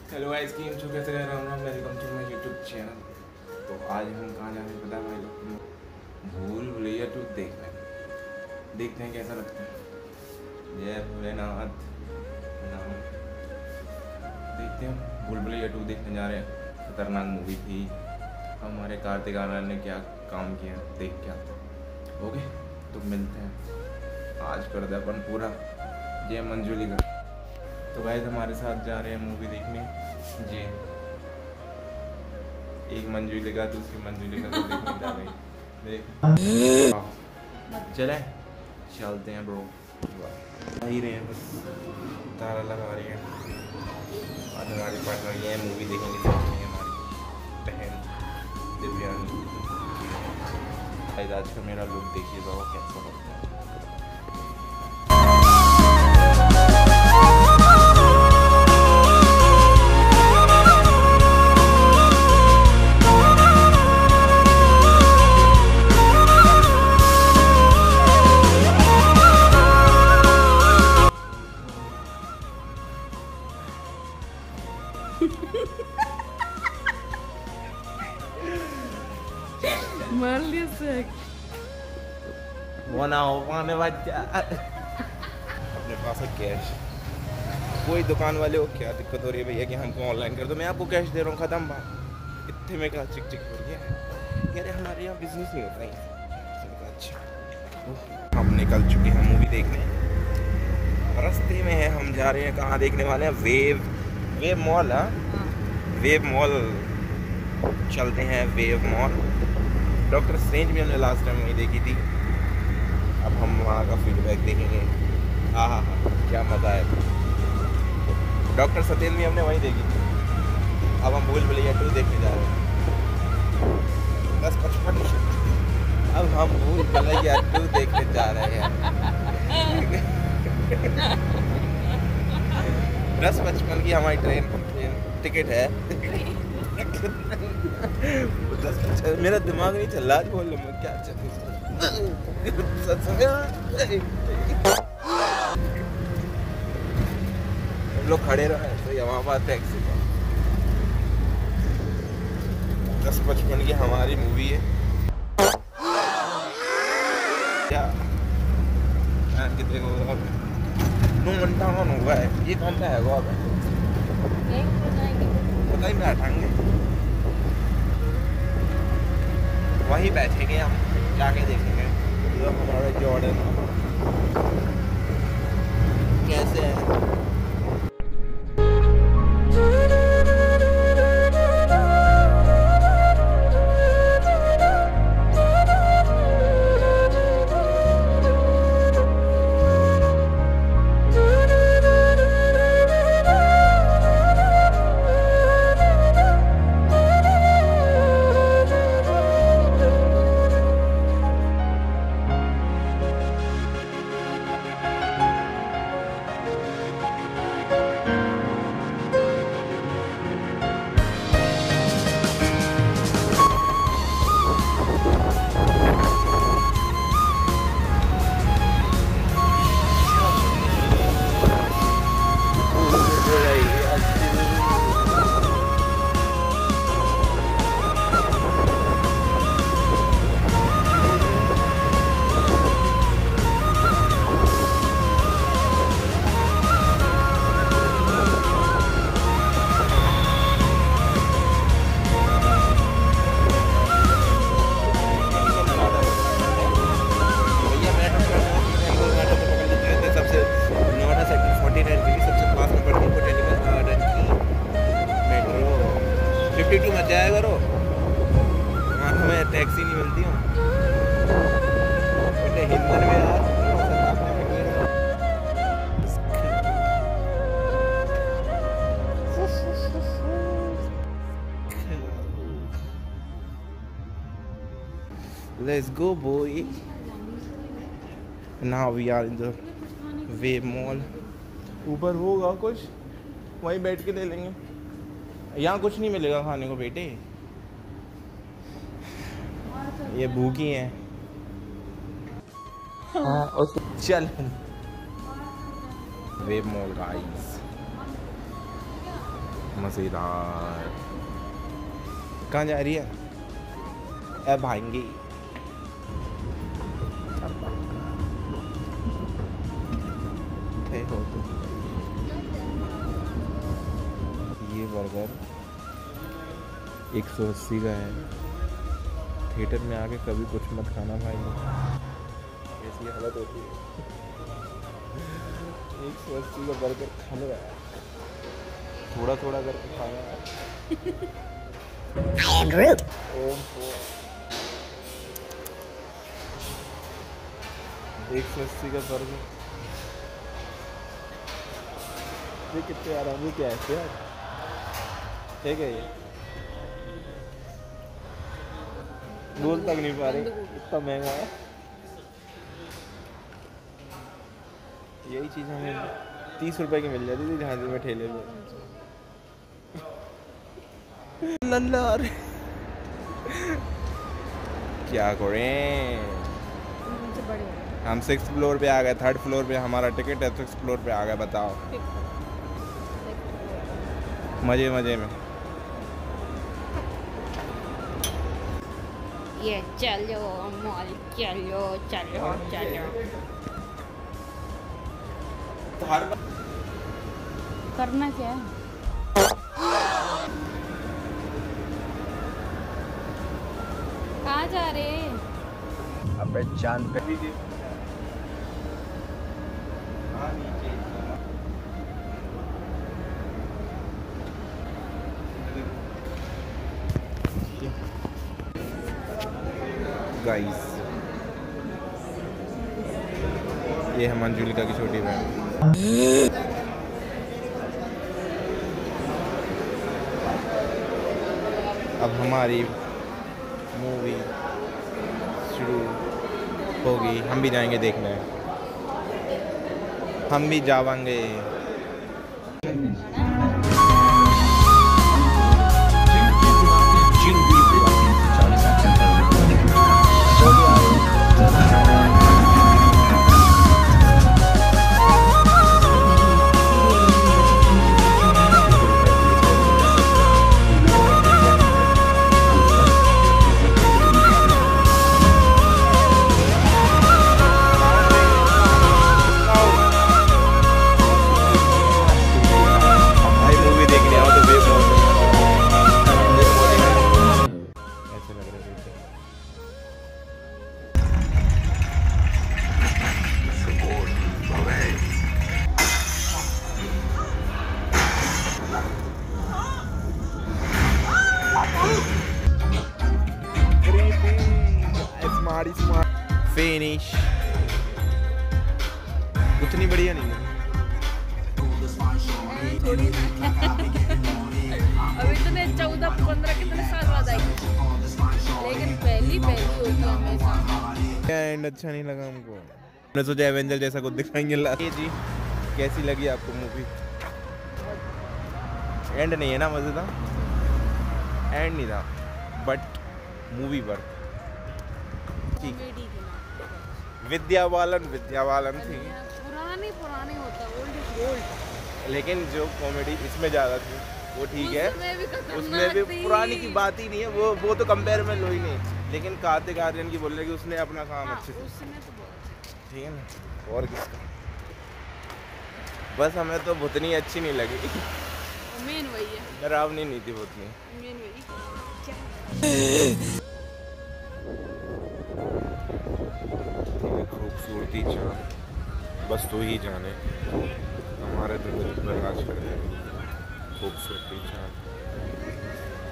Hello guys, की intro कैसे कर रहा हूँ। Welcome to my YouTube channel. तो आज हम कहाँ जा रहे हैं पता है भाई लोग? भूल भुलैया 2 देखते हैं कैसा लगता है। जय भोलेनाथ। देखते हैं, भूल भुलैया 2 देखने जा रहे हैं। खतरनाक मूवी थी। हमारे कार्तिक आर्यन ने क्या काम किया देख के आते हैं। ओके, तो मिलते हैं। आज कर दे अपन पूरा जय मंजूली का। तो गाइस हमारे साथ जा रहे हैं मूवी देखने। जी, एक मंजूली का दूसरी मंजूली का देखने जा रहे हैं। देख चले चलते हैं ब्रो। आ ही रहे हैं, बस ताला लगा रही है। आज हमारी पार्टनर ये मूवी देखेंगे हमारी बहन दिव्यांगी। आज का मेरा लुक देखिए तो कैसा लगता है। मार लिया सर। वो ना हो पाने बच्चा। अपने पास है कैश। कोई दुकान वाले को क्या दिक्कत हो रही है भैया कि हमको ऑनलाइन कर दो, मैं आपको कैश दे रहा हूँ, ख़त्म बात। इतने में कहा चिक चिक हो गया है। यार हमारे यहाँ बिजनेस नहीं होता है। अच्छा, हम निकल चुके हैं मूवी देखने। रास्ते में है, हम जा रहे हैं कहाँ देखने वाले हैं? Wave mall. हाँ, वेव मॉल चलते हैं। वेव मॉल डॉक्टर स्ट्रेंज भी हमने लास्ट टाइम वहीं देखी थी। अब हम वहाँ का फीडबैक देखेंगे। हाँ हाँ हाँ, क्या मज़ा है। डॉक्टर सत्येंद्र भी हमने वहीं देखी थी। अब हम भूल भुलैया 2 देखने जा रहे हैं। 10:55। अब हम भूल भुलैया 2 देखने जा रहे हैं। 10:55 की हमारी ट्रेन टिकट है। मेरा दिमाग नहीं चल रहा आज बोलने में, क्या चल हम लोग खड़े रहे तो यहाँ पर टैक्सी का 10:55 की हमारी मूवी है। क्या कितने को हुआ है? ये कौन सा है वो? पता ही बैठेंगे, वहीं बैठेंगे हम, जाके देखेंगे तो हमारे जॉर्डन कैसे है। मत जाया करो, वहाँ हमें टैक्सी नहीं मिलती हूँ। हिंदन में यार Let's go boy. Now we are in the Wave Mall. ऊपर होगा कुछ, वहीं बैठ के ले लेंगे। यहाँ कुछ नहीं मिलेगा खाने को बेटे, ये भूखी हैं। चल वेव मॉल गाइस। मज़ेदार। कहाँ जा रही है? ए भाएंगी। हो तो ये बर्गर 180 का है। थिएटर में आके कभी कुछ मत खाना भाई, ऐसी हालत होती है। 180 का बर्गर खाने का थोड़ा थोड़ा करके खाना। 180 का बर्गर, ये कितने आराम से क्या है यार, ठीक है ये बोल तक नहीं पा रहे, इतना महंगा है। यही चीज़ हमें 30 रुपए की मिल जाती थी झांसी में ठेले पे। नल्लार क्या करें, हम 6th फ्लोर पे आ गए, 3rd फ्लोर पे हमारा टिकट है, 6th फ्लोर पे आ गए। बताओ मजे मजे में। ये चलो मॉल, चलो चलो चलो। करना क्या है? कहाँ जा रहे? अबे चांद पे गाइस, ये है मंजुलिका की छोटी बहन। अब हमारी मूवी शुरू होगी, हम भी जाएंगे देखने, हम भी जावांगे। फिनिश उतनी बढ़िया नहीं है अभी तो नहीं, 14-15 कितने साल बाद आई, लेकिन पहली होती है हमेशा। एंड अच्छा नहीं लगा हमको, हमने सोचा एवेंजर जैसा कुछ दिखाएंगे। ये जी कैसी लगी आपको मूवी? एंड नहीं है ना, मजेदार एंड नहीं था, but movie worth. Vidya Balan थी, पुरानी होता, ओल्ड इज गोल्ड। लेकिन जो कॉमेडी इसमें ज़्यादा थी वो ठीक है, उसमें भी पुरानी की बात ही नहीं है, वो तो कंपेयर में लो ही नहीं। लेकिन कार्तिक आर्यन की बोल रहे कि उसने अपना काम अच्छे से, ठीक है ना। और किसका, बस हमें तो भूतनी अच्छी नहीं लगी, मेन वही है, डरावनी नहीं थी भूतनी। मेन वही। खूबसूरती चाँद बस तू ही जाने, हमारे तो दिल बर्दाश्त कर दे खूबसूरती चाँद।